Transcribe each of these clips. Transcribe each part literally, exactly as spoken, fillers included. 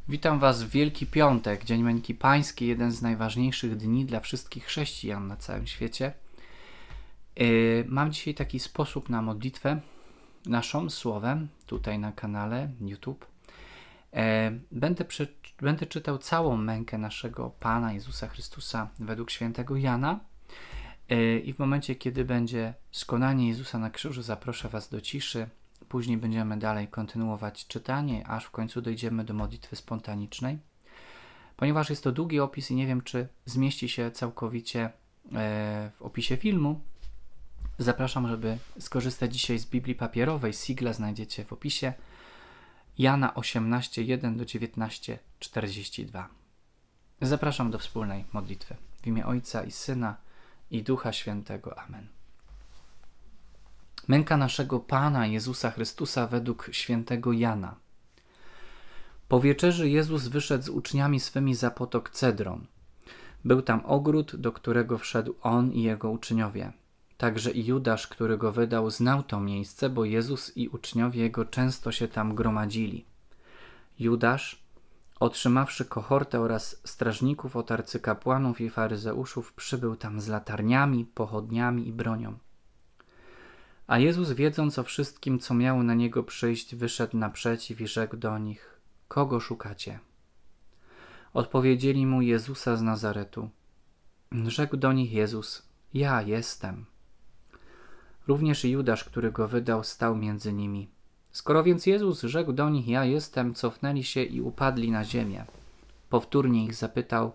Witam Was w Wielki Piątek, Dzień Męki Pańskiej, jeden z najważniejszych dni dla wszystkich chrześcijan na całym świecie. Yy, mam dzisiaj taki sposób na modlitwę naszą słowem, tutaj na kanale YouTube. Yy, będę, przy, będę czytał całą mękę naszego Pana Jezusa Chrystusa według świętego Jana. Yy, I w momencie, kiedy będzie skonanie Jezusa na krzyżu, zaproszę Was do ciszy. Później będziemy dalej kontynuować czytanie, aż w końcu dojdziemy do modlitwy spontanicznej. Ponieważ jest to długi opis i nie wiem, czy zmieści się całkowicie w opisie filmu, zapraszam, żeby skorzystać dzisiaj z Biblii papierowej. Sigla znajdziecie w opisie. Jana osiemnaście, jeden do dziewiętnaście, czterdzieści dwa. Zapraszam do wspólnej modlitwy. W imię Ojca i Syna i Ducha Świętego. Amen. Męka naszego Pana Jezusa Chrystusa według świętego Jana. Po wieczerzy Jezus wyszedł z uczniami swymi za potok Cedron. Był tam ogród, do którego wszedł On i Jego uczniowie. Także i Judasz, który Go wydał, znał to miejsce, bo Jezus i uczniowie Jego często się tam gromadzili. Judasz, otrzymawszy kohortę oraz strażników od arcykapłanów i faryzeuszów, przybył tam z latarniami, pochodniami i bronią. A Jezus, wiedząc o wszystkim, co miało na Niego przyjść, wyszedł naprzeciw i rzekł do nich: kogo szukacie? Odpowiedzieli Mu: Jezusa z Nazaretu. Rzekł do nich Jezus: ja jestem. Również i Judasz, który Go wydał, stał między nimi. Skoro więc Jezus rzekł do nich: ja jestem, cofnęli się i upadli na ziemię. Powtórnie ich zapytał: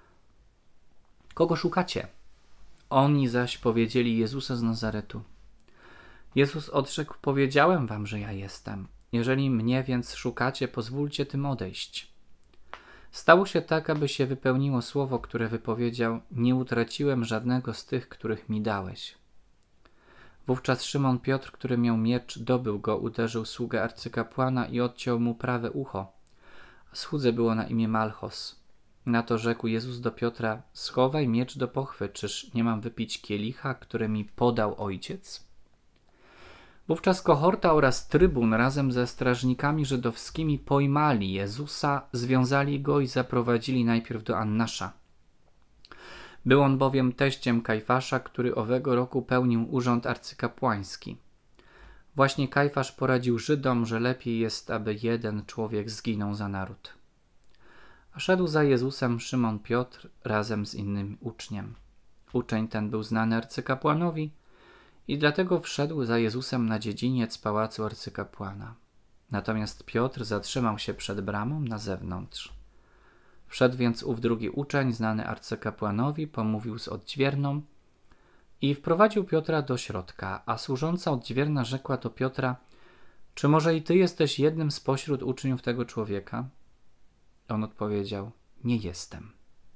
kogo szukacie? Oni zaś powiedzieli: Jezusa z Nazaretu. Jezus odrzekł: powiedziałem wam, że ja jestem. Jeżeli mnie więc szukacie, pozwólcie tym odejść. Stało się tak, aby się wypełniło słowo, które wypowiedział: nie utraciłem żadnego z tych, których mi dałeś. Wówczas Szymon Piotr, który miał miecz, dobył go, uderzył sługę arcykapłana i odciął mu prawe ucho. A słudze było na imię Malchos. Na to rzekł Jezus do Piotra: schowaj miecz do pochwy, czyż nie mam wypić kielicha, który mi podał Ojciec? Wówczas kohorta oraz trybun razem ze strażnikami żydowskimi pojmali Jezusa, związali Go i zaprowadzili najpierw do Annasza. Był on bowiem teściem Kajfasza, który owego roku pełnił urząd arcykapłański. Właśnie Kajfasz poradził Żydom, że lepiej jest, aby jeden człowiek zginął za naród. A szedł za Jezusem Szymon Piotr razem z innym uczniem. Uczeń ten był znany arcykapłanowi, i dlatego wszedł za Jezusem na dziedziniec pałacu arcykapłana. Natomiast Piotr zatrzymał się przed bramą na zewnątrz. Wszedł więc ów drugi uczeń, znany arcykapłanowi, pomówił z odźwierną i wprowadził Piotra do środka, a służąca odźwierna rzekła do Piotra: czy może i ty jesteś jednym spośród uczniów tego człowieka? On odpowiedział: nie jestem.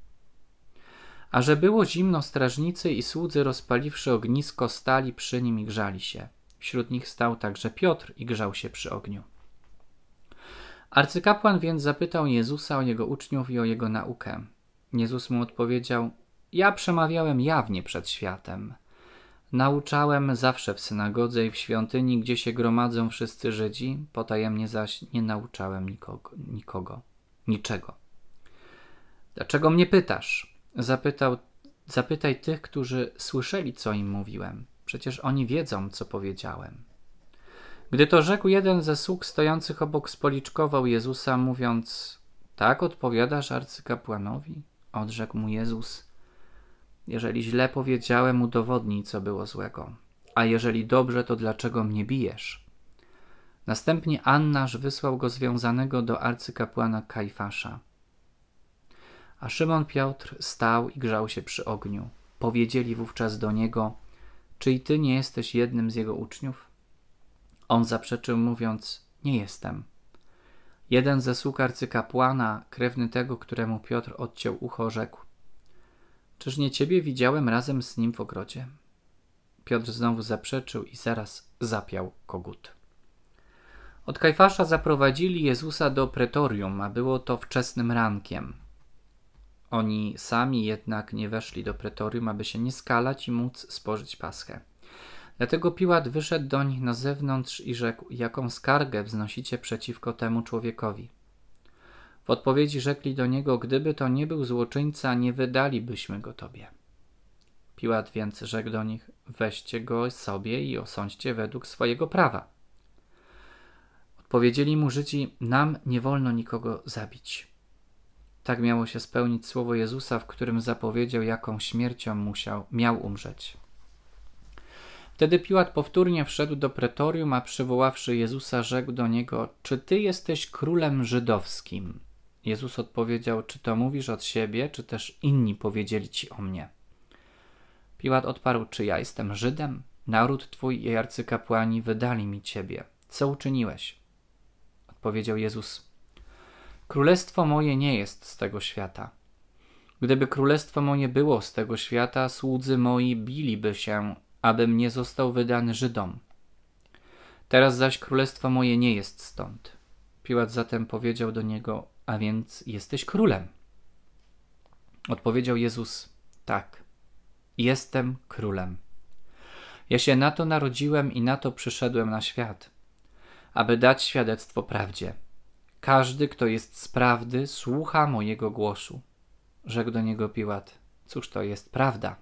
A że było zimno, strażnicy i słudzy, rozpaliwszy ognisko, stali przy nim i grzali się. Wśród nich stał także Piotr i grzał się przy ogniu. Arcykapłan więc zapytał Jezusa o jego uczniów i o jego naukę. Jezus mu odpowiedział: ja przemawiałem jawnie przed światem. Nauczałem zawsze w synagodze i w świątyni, gdzie się gromadzą wszyscy Żydzi, potajemnie zaś nie nauczałem nikogo, nikogo niczego. Dlaczego mnie pytasz? Zapytał, zapytaj tych, którzy słyszeli, co im mówiłem. Przecież oni wiedzą, co powiedziałem. Gdy to rzekł, jeden ze sług stojących obok spoliczkował Jezusa, mówiąc: tak odpowiadasz arcykapłanowi? Odrzekł mu Jezus: jeżeli źle powiedziałem, udowodnij, co było złego. A jeżeli dobrze, to dlaczego mnie bijesz? Następnie Annasz wysłał go związanego do arcykapłana Kajfasza. A Szymon Piotr stał i grzał się przy ogniu. Powiedzieli wówczas do niego: czy i ty nie jesteś jednym z jego uczniów? On zaprzeczył, mówiąc: nie jestem. Jeden ze sług arcykapłana, krewny tego, któremu Piotr odciął ucho, rzekł: czyż nie ciebie widziałem razem z nim w ogrodzie? Piotr znowu zaprzeczył i zaraz zapiał kogut. Od Kajfasza zaprowadzili Jezusa do pretorium, a było to wczesnym rankiem. Oni sami jednak nie weszli do pretorium, aby się nie skalać i móc spożyć paschę. Dlatego Piłat wyszedł do nich na zewnątrz i rzekł: jaką skargę wznosicie przeciwko temu człowiekowi? W odpowiedzi rzekli do niego: gdyby to nie był złoczyńca, nie wydalibyśmy go tobie. Piłat więc rzekł do nich: weźcie go sobie i osądźcie według swojego prawa. Odpowiedzieli mu Żydzi: nam nie wolno nikogo zabić. Tak miało się spełnić słowo Jezusa, w którym zapowiedział, jaką śmiercią musiał, miał umrzeć. Wtedy Piłat powtórnie wszedł do pretorium, a przywoławszy Jezusa, rzekł do niego: czy ty jesteś królem żydowskim? Jezus odpowiedział: czy to mówisz od siebie, czy też inni powiedzieli ci o mnie? Piłat odparł: czy ja jestem Żydem? Naród twój i arcykapłani wydali mi ciebie. Co uczyniłeś? Odpowiedział Jezus: królestwo moje nie jest z tego świata. Gdyby królestwo moje było z tego świata, słudzy moi biliby się, abym nie został wydany Żydom. Teraz zaś królestwo moje nie jest stąd. Piłat zatem powiedział do niego: a więc jesteś królem? Odpowiedział Jezus: tak, jestem królem. Ja się na to narodziłem i na to przyszedłem na świat, aby dać świadectwo prawdzie. Każdy, kto jest z prawdy, słucha mojego głosu. Rzekł do niego Piłat: cóż to jest prawda?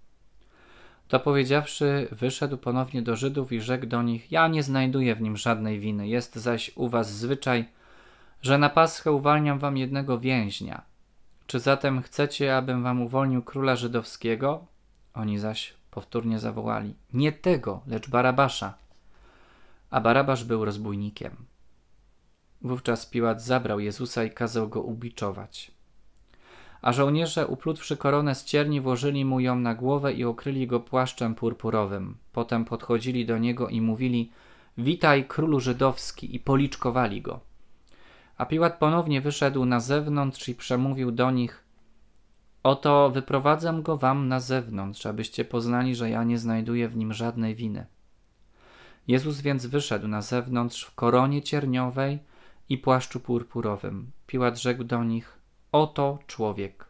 To powiedziawszy, wyszedł ponownie do Żydów i rzekł do nich: ja nie znajduję w nim żadnej winy. Jest zaś u was zwyczaj, że na Paschę uwalniam wam jednego więźnia. Czy zatem chcecie, abym wam uwolnił króla żydowskiego? Oni zaś powtórnie zawołali: nie tego, lecz Barabasza. A Barabasz był rozbójnikiem. Wówczas Piłat zabrał Jezusa i kazał go ubiczować. A żołnierze, uplutwszy koronę z cierni, włożyli mu ją na głowę i okryli go płaszczem purpurowym. Potem podchodzili do niego i mówili: witaj, królu żydowski, i policzkowali go. A Piłat ponownie wyszedł na zewnątrz i przemówił do nich: oto wyprowadzam go wam na zewnątrz, abyście poznali, że ja nie znajduję w nim żadnej winy. Jezus więc wyszedł na zewnątrz w koronie cierniowej i płaszczu purpurowym. Piłat rzekł do nich: oto człowiek.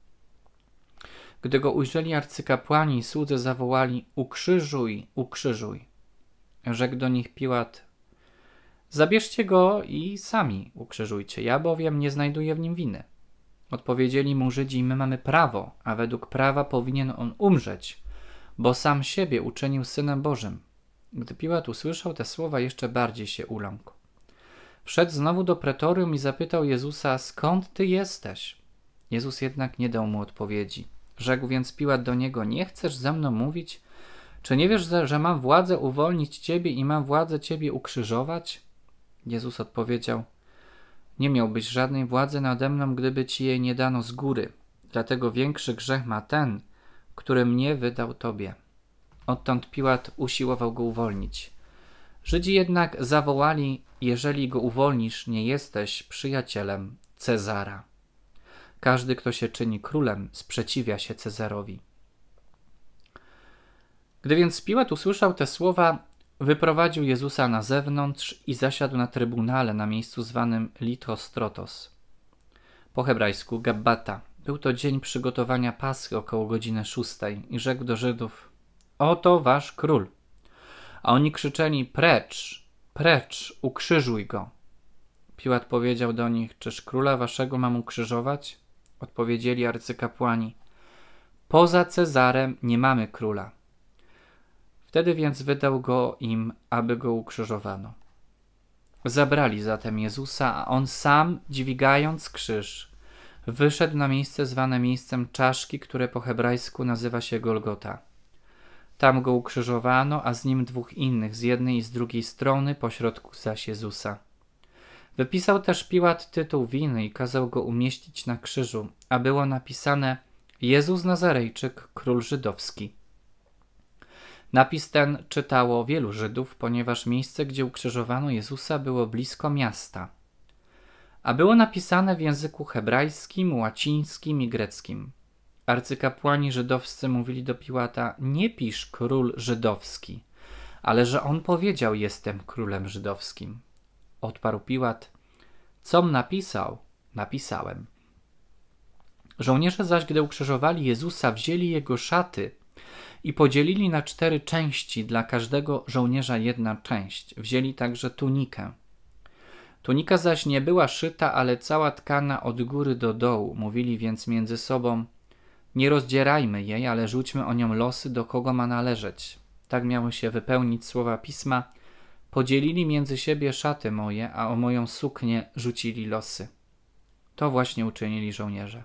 Gdy go ujrzeli arcykapłani i słudzy, zawołali: ukrzyżuj, ukrzyżuj. Rzekł do nich Piłat: zabierzcie go i sami ukrzyżujcie, ja bowiem nie znajduję w nim winy. Odpowiedzieli mu Żydzi: my mamy prawo, a według prawa powinien on umrzeć, bo sam siebie uczynił Synem Bożym. Gdy Piłat usłyszał te słowa, jeszcze bardziej się uląkł. Wszedł znowu do pretorium i zapytał Jezusa: skąd ty jesteś? Jezus jednak nie dał mu odpowiedzi. Rzekł więc Piłat do niego: nie chcesz ze mną mówić? Czy nie wiesz, że mam władzę uwolnić ciebie i mam władzę ciebie ukrzyżować? Jezus odpowiedział: nie miałbyś żadnej władzy nade mną, gdyby ci jej nie dano z góry. Dlatego większy grzech ma ten, który mnie wydał tobie. Odtąd Piłat usiłował go uwolnić. Żydzi jednak zawołali: jeżeli go uwolnisz, nie jesteś przyjacielem Cezara. Każdy, kto się czyni królem, sprzeciwia się Cezarowi. Gdy więc Piłat usłyszał te słowa, wyprowadził Jezusa na zewnątrz i zasiadł na trybunale na miejscu zwanym Lithostrotos, po hebrajsku Gabbata. Był to dzień przygotowania Paschy około godziny szóstej i rzekł do Żydów: oto wasz król. A oni krzyczeli: precz, precz, ukrzyżuj go. Piłat powiedział do nich: czyż króla waszego mam ukrzyżować? Odpowiedzieli arcykapłani: poza Cezarem nie mamy króla. Wtedy więc wydał go im, aby go ukrzyżowano. Zabrali zatem Jezusa, a on sam, dźwigając krzyż, wyszedł na miejsce zwane miejscem czaszki, które po hebrajsku nazywa się Golgota. Tam go ukrzyżowano, a z nim dwóch innych, z jednej i z drugiej strony, pośrodku zaś Jezusa. Wypisał też Piłat tytuł winy i kazał go umieścić na krzyżu, a było napisane: Jezus Nazarejczyk, król żydowski. Napis ten czytało wielu Żydów, ponieważ miejsce, gdzie ukrzyżowano Jezusa, było blisko miasta. A było napisane w języku hebrajskim, łacińskim i greckim. Arcykapłani żydowscy mówili do Piłata: nie pisz król żydowski, ale że on powiedział: jestem królem żydowskim. Odparł Piłat: com napisał, napisałem. Żołnierze zaś, gdy ukrzyżowali Jezusa, wzięli jego szaty i podzielili na cztery części, dla każdego żołnierza jedna część. Wzięli także tunikę. Tunika zaś nie była szyta, ale cała tkana od góry do dołu. Mówili więc między sobą: nie rozdzierajmy jej, ale rzućmy o nią losy, do kogo ma należeć. Tak miały się wypełnić słowa pisma: podzielili między siebie szaty moje, a o moją suknię rzucili losy. To właśnie uczynili żołnierze.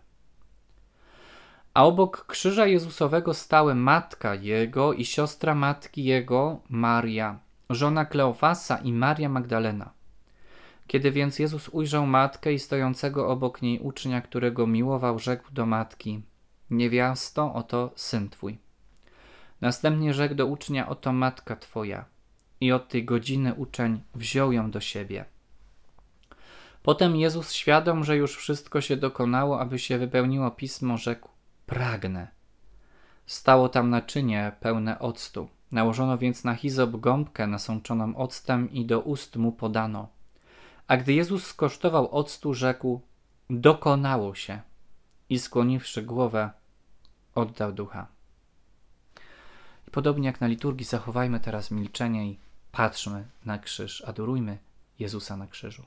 A obok krzyża Jezusowego stały matka Jego i siostra matki Jego, Maria, żona Kleofasa, i Maria Magdalena. Kiedy więc Jezus ujrzał matkę i stojącego obok niej ucznia, którego miłował, rzekł do matki: niewiasto, oto syn twój. Następnie rzekł do ucznia: oto matka twoja. I od tej godziny uczeń wziął ją do siebie. Potem Jezus, świadom, że już wszystko się dokonało, aby się wypełniło pismo, rzekł: pragnę. Stało tam naczynie pełne octu. Nałożono więc na hizop gąbkę nasączoną octem i do ust mu podano. A gdy Jezus skosztował octu, rzekł: dokonało się. I skłoniwszy głowę, oddał ducha. I podobnie jak na liturgii, zachowajmy teraz milczenie i patrzmy na krzyż, adorujmy Jezusa na krzyżu.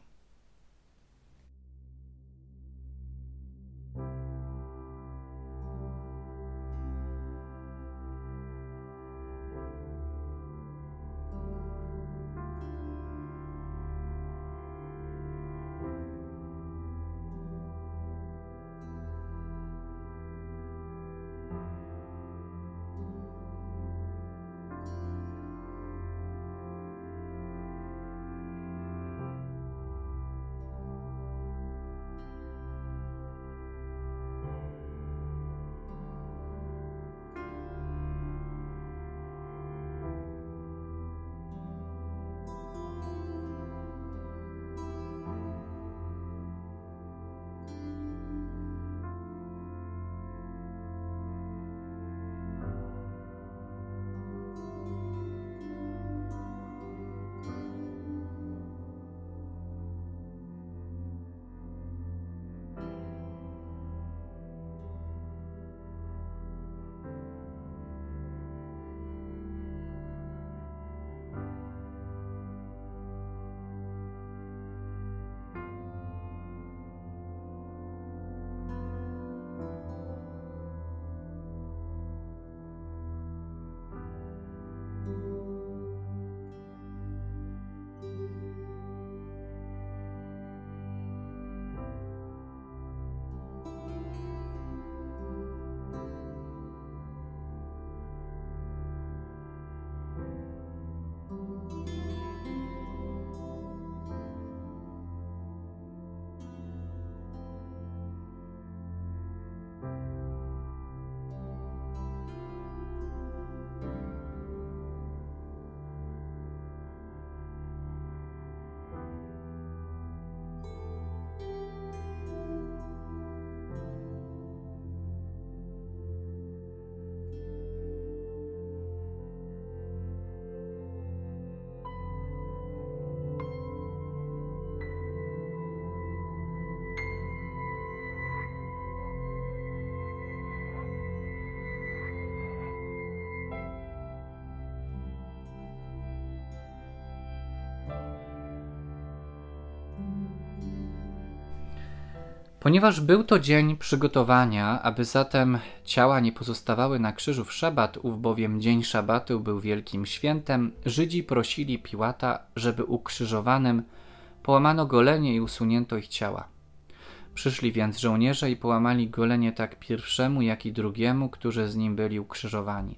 Ponieważ był to dzień przygotowania, aby zatem ciała nie pozostawały na krzyżu w szabat, ów bowiem dzień szabatu był wielkim świętem, Żydzi prosili Piłata, żeby ukrzyżowanym połamano golenie i usunięto ich ciała. Przyszli więc żołnierze i połamali golenie tak pierwszemu, jak i drugiemu, którzy z nim byli ukrzyżowani.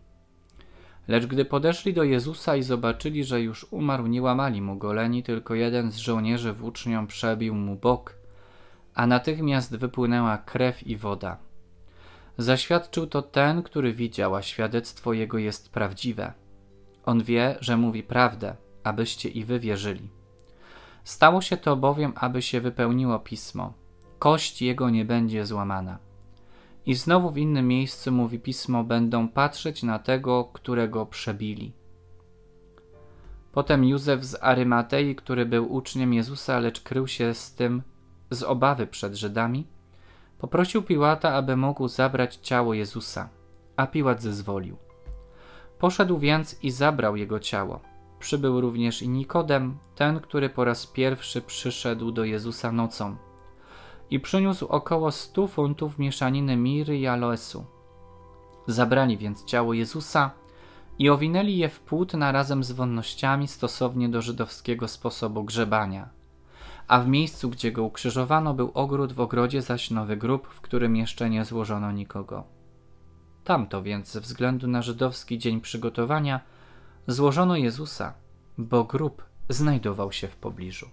Lecz gdy podeszli do Jezusa i zobaczyli, że już umarł, nie łamali mu goleni, tylko jeden z żołnierzy włócznią przebił mu bok, a natychmiast wypłynęła krew i woda. Zaświadczył to ten, który widział, a świadectwo jego jest prawdziwe. On wie, że mówi prawdę, abyście i wy wierzyli. Stało się to bowiem, aby się wypełniło pismo: kość jego nie będzie złamana. I znowu w innym miejscu mówi pismo: będą patrzeć na tego, którego przebili. Potem Józef z Arymatei, który był uczniem Jezusa, lecz krył się z tym z obawy przed Żydami, poprosił Piłata, aby mógł zabrać ciało Jezusa, a Piłat zezwolił. Poszedł więc i zabrał jego ciało. przybył również i Nikodem, ten, który po raz pierwszy przyszedł do Jezusa nocą i przyniósł około stu funtów mieszaniny miry i aloesu. Zabrali więc ciało Jezusa i owinęli je w płótna razem z wonnościami stosownie do żydowskiego sposobu grzebania. A w miejscu, gdzie go ukrzyżowano, był ogród, w ogrodzie zaś nowy grób, w którym jeszcze nie złożono nikogo. Tamto więc ze względu na żydowski dzień przygotowania złożono Jezusa, bo grób znajdował się w pobliżu.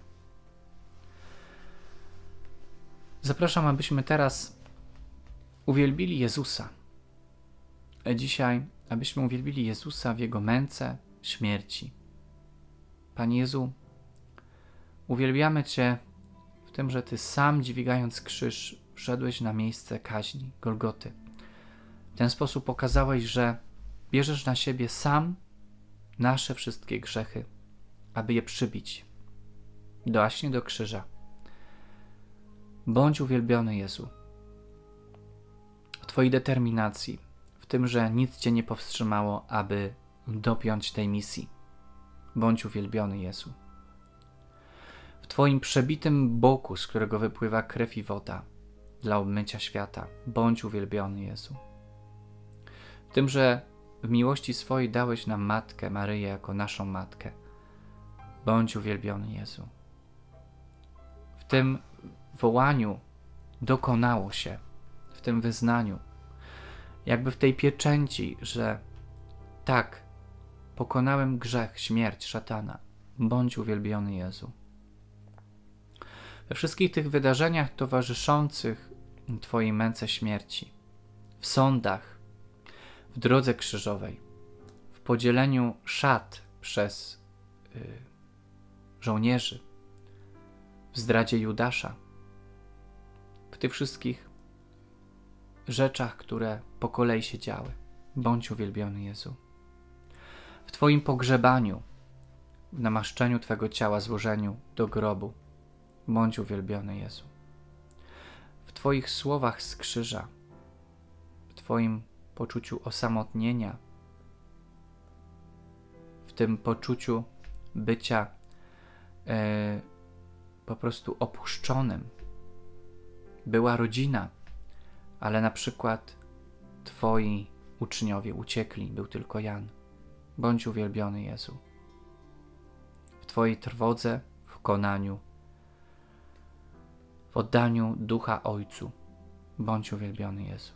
Zapraszam, abyśmy teraz uwielbili Jezusa. Dzisiaj, abyśmy uwielbili Jezusa w Jego męce, śmierci. Panie Jezu, uwielbiamy Cię w tym, że Ty sam, dźwigając krzyż, wszedłeś na miejsce kaźni, Golgoty. W ten sposób pokazałeś, że bierzesz na siebie sam nasze wszystkie grzechy, aby je przybić właśnie do krzyża. Bądź uwielbiony, Jezu, w Twojej determinacji, w tym, że nic Cię nie powstrzymało, aby dopiąć tej misji. Bądź uwielbiony, Jezu. W Twoim przebitym boku, z którego wypływa krew i woda dla obmycia świata. Bądź uwielbiony, Jezu. W tym, że w miłości swojej dałeś nam Matkę Maryję jako naszą Matkę. Bądź uwielbiony, Jezu. W tym wołaniu dokonało się, w tym wyznaniu, jakby w tej pieczęci, że tak, pokonałem grzech, śmierć, szatana. Bądź uwielbiony, Jezu. We wszystkich tych wydarzeniach towarzyszących Twojej męce śmierci, w sądach, w drodze krzyżowej, w podzieleniu szat przez y, żołnierzy, w zdradzie Judasza, w tych wszystkich rzeczach, które po kolei się działy. Bądź uwielbiony, Jezu. W Twoim pogrzebaniu, w namaszczeniu Twego ciała, złożeniu do grobu. Bądź uwielbiony, Jezu. W Twoich słowach z krzyża, w Twoim poczuciu osamotnienia, w tym poczuciu bycia e, po prostu opuszczonym. Była rodzina, ale na przykład Twoi uczniowie uciekli, był tylko Jan. Bądź uwielbiony, Jezu. W Twojej trwodze, w konaniu, w oddaniu ducha Ojcu. Bądź uwielbiony, Jezu.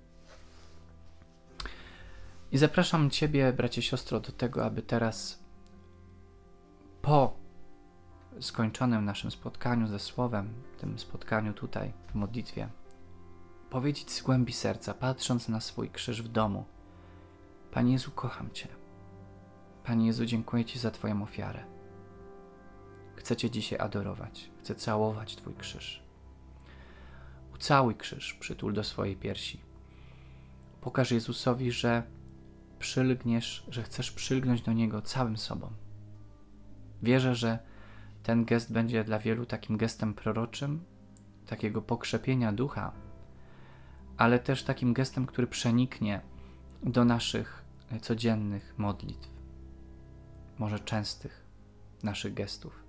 I zapraszam Ciebie, bracie, siostro, do tego, aby teraz po skończonym naszym spotkaniu ze Słowem, tym spotkaniu tutaj w modlitwie, powiedzieć z głębi serca, patrząc na swój krzyż w domu: Panie Jezu, kocham Cię. Panie Jezu, dziękuję Ci za Twoją ofiarę. Chcę Cię dzisiaj adorować. Chcę całować Twój krzyż. Ucałuj krzyż, przytul do swojej piersi. Pokaż Jezusowi, że przylgniesz, że chcesz przylgnąć do Niego całym sobą. Wierzę, że ten gest będzie dla wielu takim gestem proroczym, takiego pokrzepienia ducha, ale też takim gestem, który przeniknie do naszych codziennych modlitw, może częstych naszych gestów.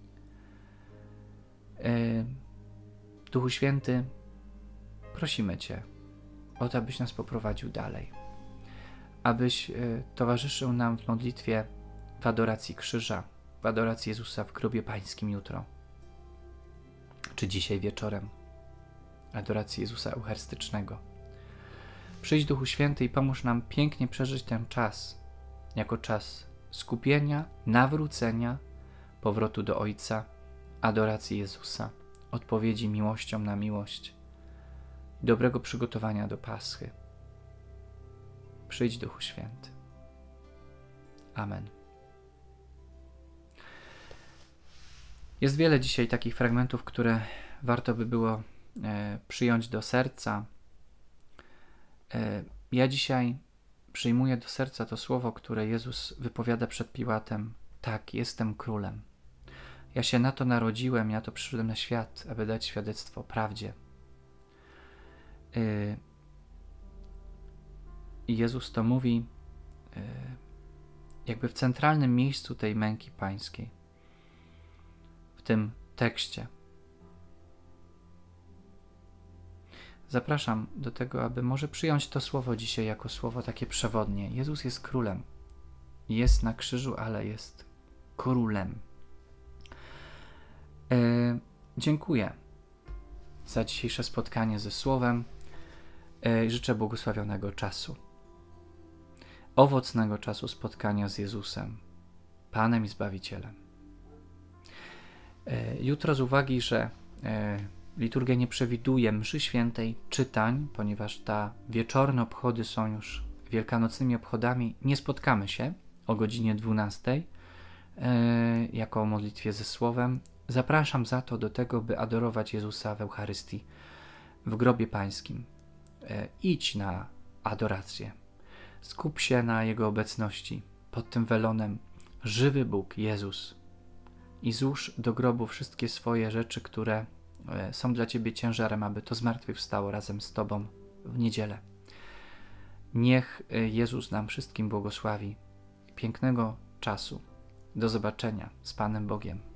Duchu Święty, prosimy Cię o to, abyś nas poprowadził dalej, abyś towarzyszył nam w modlitwie w adoracji krzyża, w adoracji Jezusa w grobie pańskim jutro, czy dzisiaj wieczorem, adoracji Jezusa eucharystycznego. Przyjdź, Duchu Święty, i pomóż nam pięknie przeżyć ten czas jako czas skupienia, nawrócenia, powrotu do Ojca, adoracji Jezusa, odpowiedzi miłością na miłość, dobrego przygotowania do Paschy. Przyjdź, Duchu Święty. Amen. Jest wiele dzisiaj takich fragmentów, które warto by było e, przyjąć do serca. E, ja dzisiaj przyjmuję do serca to słowo, które Jezus wypowiada przed Piłatem. Tak, jestem królem. Ja się na to narodziłem, ja to przyszedłem na świat, aby dać świadectwo prawdzie. E, I Jezus to mówi, e, jakby w centralnym miejscu tej męki pańskiej, w tym tekście. Zapraszam do tego, aby może przyjąć to słowo dzisiaj jako słowo takie przewodnie. Jezus jest królem. Jest na krzyżu, ale jest królem. E, dziękuję za dzisiejsze spotkanie ze Słowem. E, życzę błogosławionego czasu. Owocnego czasu spotkania z Jezusem, Panem i Zbawicielem. E, jutro z uwagi, że e, liturgia nie przewiduje mszy świętej czytań, ponieważ ta wieczorne obchody są już wielkanocnymi obchodami, nie spotkamy się o godzinie dwunastej e, jako o modlitwie ze Słowem. Zapraszam za to do tego, by adorować Jezusa w Eucharystii w grobie pańskim. E, idź na adorację. Skup się na Jego obecności pod tym welonem. Żywy Bóg, Jezus. I złóż do grobu wszystkie swoje rzeczy, które e, są dla Ciebie ciężarem, aby to zmartwychwstało razem z Tobą w niedzielę. Niech Jezus nam wszystkim błogosławi. Pięknego czasu. Do zobaczenia z Panem Bogiem.